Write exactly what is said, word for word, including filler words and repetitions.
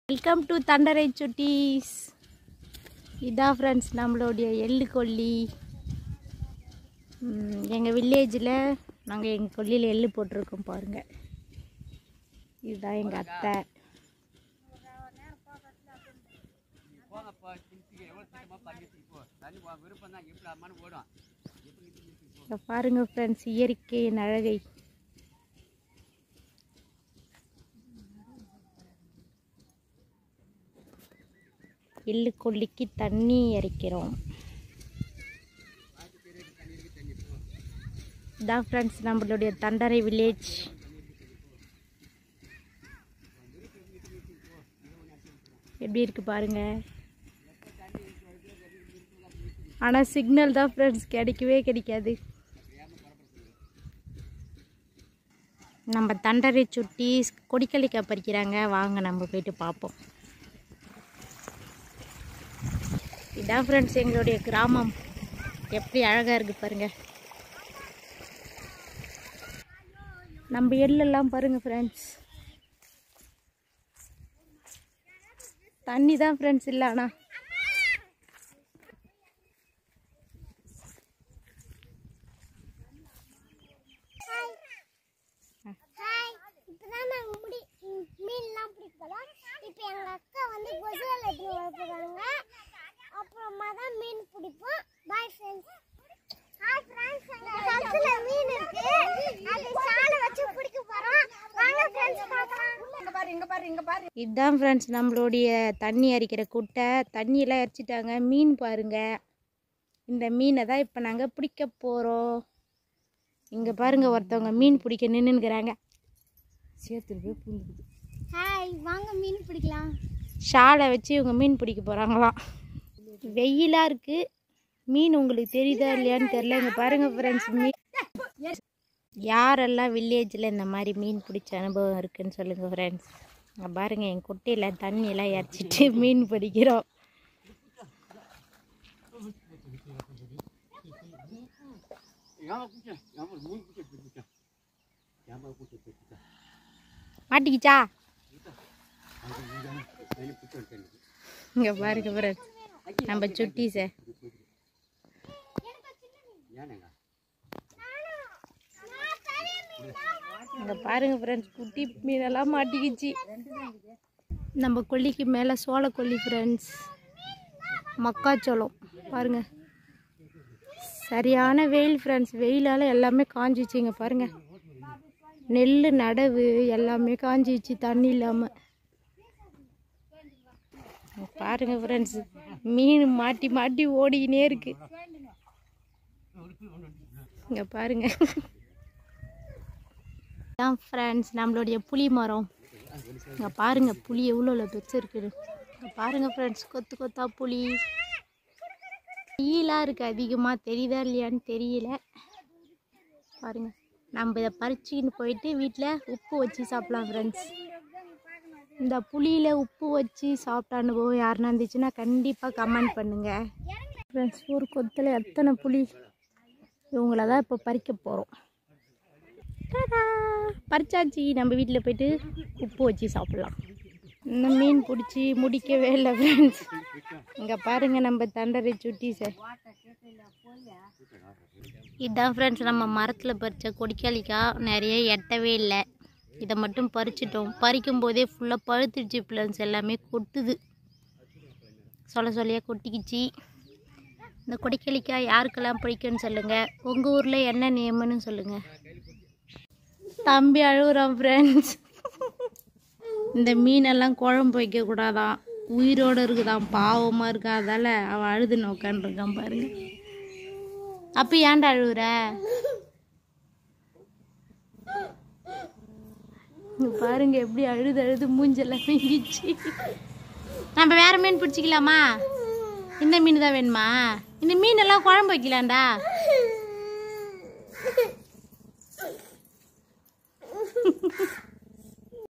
Welcome to Thandarai சுட்டீஸ். இதான் friends நம்மளுடைய எள்ளு கொல்லி. எங்கள் வில்லேஜில் நாங்கள் எங்கள் கொல்லியில் எள்ளு போட்டிருக்கோம் பாருங்கள். இதுதான் எங்கள் அத்தை. பாருங்க ஃப்ரெண்ட்ஸ் இயற்கையின் அழகை. எள்ளு கொல்லிக்கு தண்ணி இறைக்கிறோம். இதான் ஃப்ரெண்ட்ஸ் நம்மளுடைய தண்டரை வில்லேஜ். எப்படி இருக்கு பாருங்க. ஆனால் சிக்னல் தான் ஃப்ரெண்ட்ஸ் கிடைக்கவே கிடைக்காது. நம்ம தண்டரை சுட்டி கொடிக்கலிக்காய் பறிக்கிறாங்க. வாங்க நம்ம போயிட்டு பார்ப்போம். இதான் ஃப்ரெண்ட்ஸ் எங்களுடைய கிராமம். எப்படி அழகாக இருக்குது பாருங்கள். நம்ம எள்ளெல்லாம் பாருங்கள் ஃப்ரெண்ட்ஸ். தண்ணி தான் ஃப்ரெண்ட்ஸ் இல்லை. ஆனால் இதுதான் ஃப்ரெண்ட்ஸ் நம்மளுடைய தண்ணி அரிக்கிற குட்டை. தண்ணியெல்லாம் அரிச்சிட்டாங்க. மீன் பாருங்க. இந்த மீனை தான் இப்போ நாங்கள் பிடிக்க போகிறோம். இங்கே பாருங்க ஒருத்தவங்க மீன் பிடிக்க நின்றுக்கிறாங்க. சேர்த்துட்டு போய் பூந்துக்குது. ஹாய், வாங்க மீன் பிடிக்கலாம். ஷாலை வச்சு இவங்க மீன் பிடிக்க போகிறாங்களாம். வெயிலாக இருக்குது. மீன் உங்களுக்கு தெரியுதா இல்லையான்னு தெரில. இங்கே பாருங்கள் ஃப்ரெண்ட்ஸ் மீன். யாரெல்லாம் வில்லேஜில் இந்த மாதிரி மீன் பிடிச்ச அனுபவம் இருக்குதுன்னு சொல்லுங்கள் ஃப்ரெண்ட்ஸ். இங்கே பாருங்கள் என் குட்டையில் தண்ணியெல்லாம் இறச்சிட்டு மீன் பிடிக்கிறோம். மாட்டிக்கிச்சா? இங்கே பாருங்க ஃப்ரெண்ட்ஸ் நம்ம சுட்டி சார். இங்கே பாருங்க ஃப்ரெண்ட்ஸ் குட்டி மீனெல்லாம் மாட்டிக்கிச்சு. நம்ம கொல்லிக்கு மேலே சோள கொல்லி ஃப்ரெண்ட்ஸ். மக்காச்சோளம் பாருங்க. சரியான வெயில் ஃப்ரெண்ட்ஸ். வெயிலால் எல்லாமே காஞ்சிச்சுங்க பாருங்க. நெல் நடவு எல்லாமே காஞ்சிச்சு தண்ணி இல்லாமல். பாருங்க ஃப்ரெண்ட்ஸ் மீன் மாட்டி மாட்டி ஓடிக்கினே இருக்கு. இங்கே பாருங்க. தான் ஃப்ரெண்ட்ஸ் நம்மளுடைய புளி மரம். இங்கே பாருங்கள் புளி எவ்வளோ பெருசு இருக்குது. இங்கே பாருங்கள் ஃப்ரெண்ட்ஸ் கொத்து கொத்தா புளி. வெயிலாக இருக்குது அதிகமாக. தெரியுதா இல்லையான்னு தெரியல. பாருங்கள் நம்ம இதை பறிச்சுக்கின்னு போயிட்டு வீட்டில் உப்பு வச்சு சாப்பிட்லாம் ஃப்ரெண்ட்ஸ். இந்த புளியில் உப்பு வச்சு சாப்பிட்ட அனுபவம் யாருன்னா இருந்துச்சுன்னா கண்டிப்பாக கமெண்ட் பண்ணுங்கள் ஃப்ரெண்ட்ஸ். ஒரு கொத்தில் எத்தனை புளி. இவங்கள தான் இப்போ பறிக்க போகிறோம். பறிச்சாச்சு. நம்ம வீட்டில் போய்ட்டு உப்பு வச்சு சாப்பிட்லாம். இன்னும் மீன் பிடிச்சி முடிக்கவே இல்லை ஃப்ரெண்ட்ஸ். இங்கே பாருங்கள் நம்ம தண்டரை சுட்டி சார். இதுதான் ஃப்ரெண்ட்ஸ் நம்ம மரத்தில் பறித்த கொடிக்காலிக்காய். நிறைய எட்டவே இல்லை. இதை மட்டும் பறிச்சிட்டோம். பறிக்கும் போதே ஃபுல்லாக பழுத்துடுச்சு ஃப்ரெண்ட்ஸ். எல்லாமே கொட்டுது. சொல்ல சொல்லியாக கொட்டிக்கிச்சு. இந்த கொடிக்காலிக்காய் யாருக்கெல்லாம் பிடிக்குன்னு சொல்லுங்கள். உங்கள் ஊரில் என்ன நேமுன்னு சொல்லுங்கள். தம்பி அழுகுறான் ஃப்ரெண்ட்ஸ். இந்த மீனெல்லாம் குழம்பு வைக்கக்கூடாதான். உயிரோடு இருக்குதான். பாவமாக இருக்கா. அதால் அவன் அழுதுன்னு உட்காந்துருக்கான் பாருங்க. அப்போ ஏன்டா அழுகுற? பாருங்க எப்படி அழுது அழுது மூஞ்செல்லாம் வீங்கிச்சு. நம்ம வேற மீன் பிடிச்சிக்கலாமா? இந்த மீன் தான் வேணுமா? இந்த மீனெல்லாம் குழம்பு வைக்கலாம்டா.